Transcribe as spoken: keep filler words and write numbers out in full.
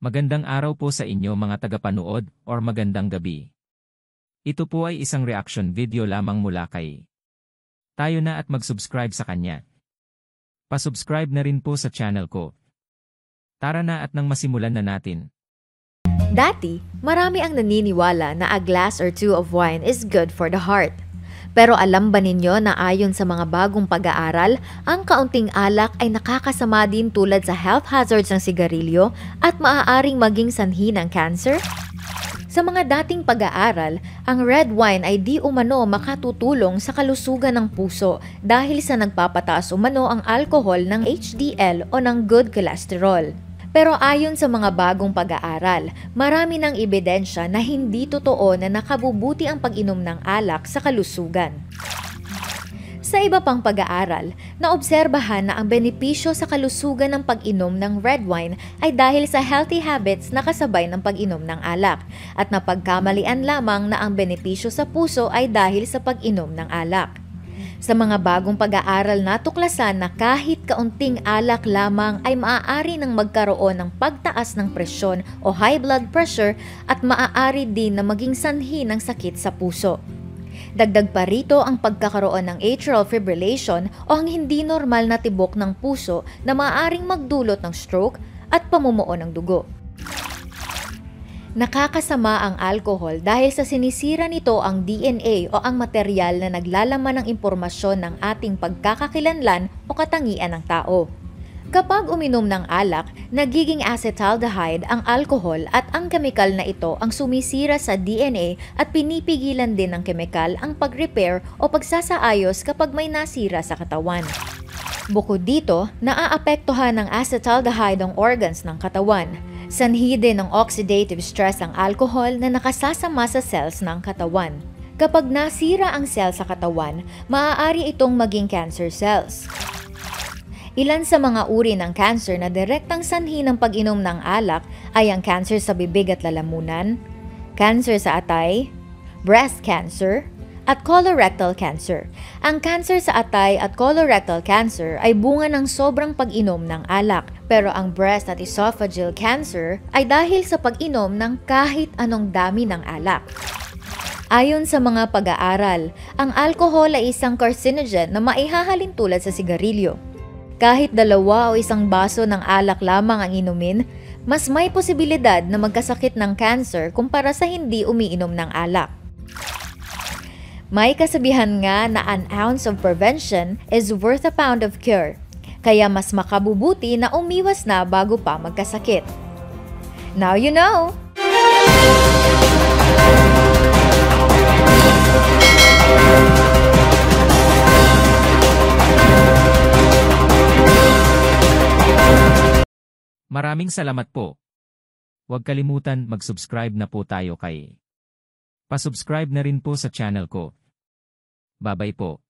Magandang araw po sa inyo mga tagapanood or magandang gabi. Ito po ay isang reaction video lamang mula kay tayo na at mag-subscribe sa kanya. Pa-subscribe na rin po sa channel ko. Tara na at nang masimulan na natin. Dati, marami ang naniniwala na a glass or two of wine is good for the heart. Pero alam ba ninyo na ayon sa mga bagong pag-aaral, ang kaunting alak ay nakakasama din tulad sa health hazards ng sigarilyo at maaaring maging sanhi ng cancer? Sa mga dating pag-aaral, ang red wine ay di umano makatutulong sa kalusugan ng puso dahil sa nagpapataas umano ang alcohol ng H D L o ng good cholesterol. Pero ayon sa mga bagong pag-aaral, marami ng ebidensya na hindi totoo na nakabubuti ang pag-inom ng alak sa kalusugan. Sa iba pang pag-aaral, naobserbahan na ang benepisyo sa kalusugan ng pag-inom ng red wine ay dahil sa healthy habits na kasabay ng pag-inom ng alak at napagkamalian lamang na ang benepisyo sa puso ay dahil sa pag-inom ng alak. Sa mga bagong pag-aaral natuklasan na kahit kaunting alak lamang ay maaari nang magkaroon ng pagtaas ng presyon o high blood pressure at maaari din na maging sanhi ng sakit sa puso. Dagdag pa rito ang pagkakaroon ng atrial fibrillation o ang hindi normal na tibok ng puso na maaaring magdulot ng stroke at pamumuo ng dugo. Nakakasama ang alcohol dahil sa sinisira nito ang D N A o ang material na naglalaman ng impormasyon ng ating pagkakakilanlan o katangian ng tao. Kapag uminom ng alak, nagiging acetaldehyde ang alcohol at ang kemikal na ito ang sumisira sa D N A at pinipigilan din ng kemikal ang pag-repair o pagsasaayos kapag may nasira sa katawan. Bukod dito, naaapektuhan ng acetaldehyde ang organs ng katawan. Sanhi din ng oxidative stress ang alcohol na nakasasama sa cells ng katawan. Kapag nasira ang cell sa katawan, maaari itong maging cancer cells. Ilan sa mga uri ng cancer na direktang sanhi ng pag-inom ng alak ay ang cancer sa bibig at lalamunan, cancer sa atay, breast cancer, at colorectal cancer. Ang cancer sa atay at colorectal cancer ay bunga ng sobrang pag-inom ng alak, pero ang breast at esophageal cancer ay dahil sa pag-inom ng kahit anong dami ng alak. Ayon sa mga pag-aaral, ang alcohol ay isang carcinogen na maihahalin tulad sa sigarilyo. Kahit dalawa o isang baso ng alak lamang ang inumin, mas may posibilidad na magkasakit ng cancer kumpara sa hindi umiinom ng alak. May kasabihan nga na an ounce of prevention is worth a pound of cure, kaya mas makabubuti na umiwas na bago pa magkasakit. Now you know! Maraming salamat po. Huwag kalimutan mag-subscribe na po tayo kay. Pa-subscribe na rin po sa channel ko. Bye-bye po.